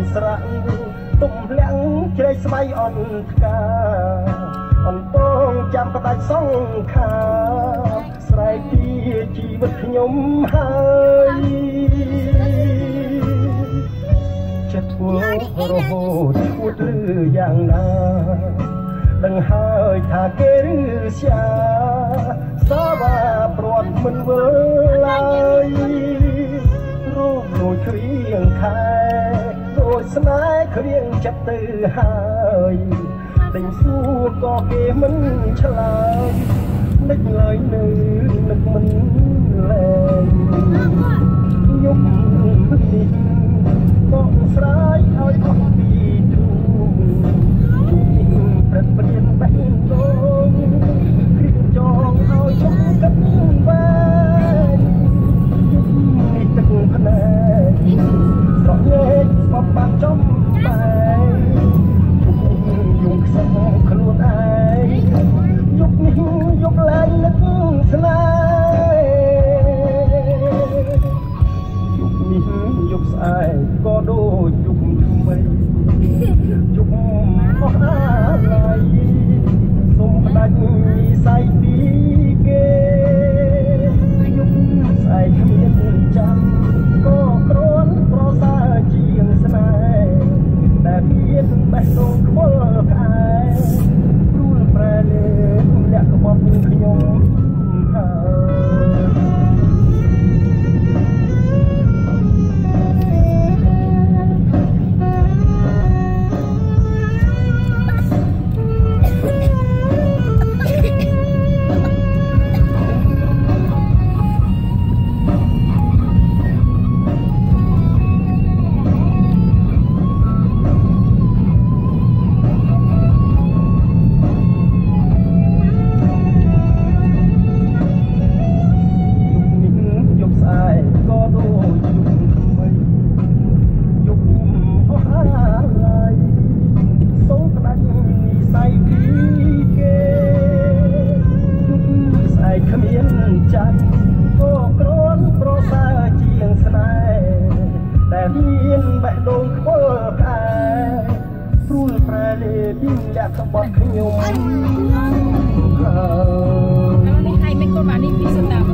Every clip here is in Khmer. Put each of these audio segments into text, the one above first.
ស្រៈទុំលាំងជ្រែកស្បៃអន់ផ្កាអន់ពងចាំផ្ដាច់សង្ខាស្រែកពីជីវិតខ្ញុំហើយចិត្តពួររហូតពួតឬយ៉ាងណាដឹងហើយថាគេឬស្យាសាវាព្រាត់មិនវើឡើយរូបដូចគ្រៀងខែដូចស្នេហ៍គ្រៀងចិត្តទៅហើយដេញសួរក៏គេមិនឆ្លើយនឹកឡើយនៅនឹកមិនលែងយប់នេះបកស្រាយឲ្យអស់ពីទូព្រឹកព្រៀនបេះដូងគ្រៀងចងឲ្យជុំកាត់វែងនេះទឹកភ្នែកស្រក់ញែកបបាក់ចំបែយងខ្សោខ្លួនឯងយប់នេះយប់ឡើងនឹកស្នេហ៍យប់នេះយប់ស្អែកក៏ដូចយប់ថ្មីយប់អស់អាឡ័យសូមផ្ដាច់និស័យពីគេយប់ស្អែកគ្មានចាំក៏គ្រាន់ប្រសើរជាងស្នេហ៍តែមានបេះដូងខ្វល់ក្អែព្រួលប្រែលេលាក់ក្បត់ខ្ញុំមានបេះដូងខ្វល់ក្អែព្រួលប្រែលេពីលាក់ក្បត់ខ្ញុំនេះឲ្យមិនគាត់បាននេះពីសតា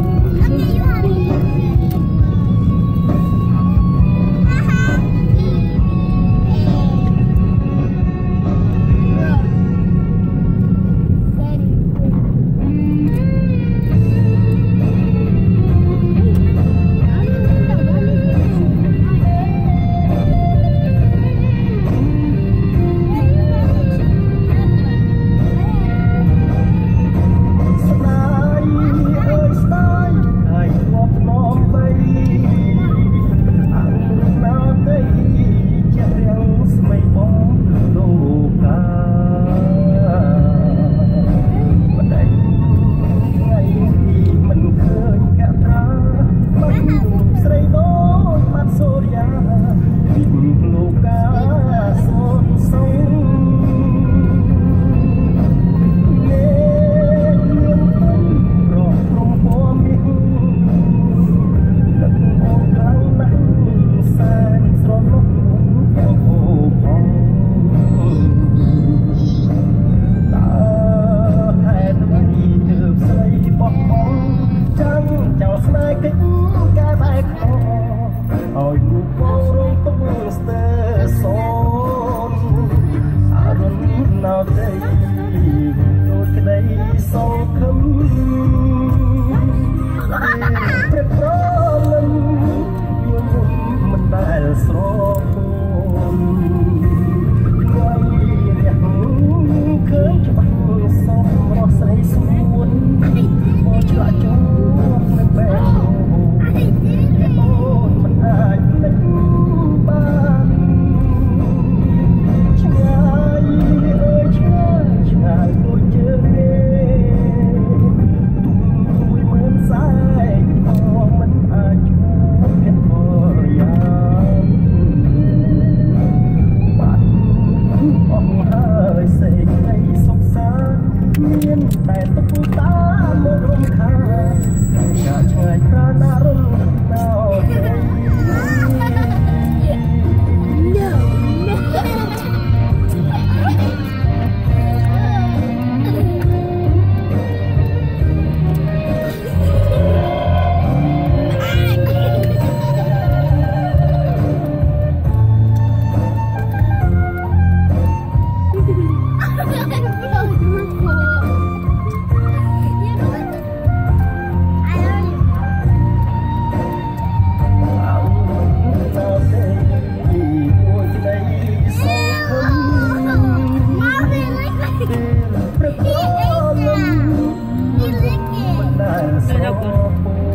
កូន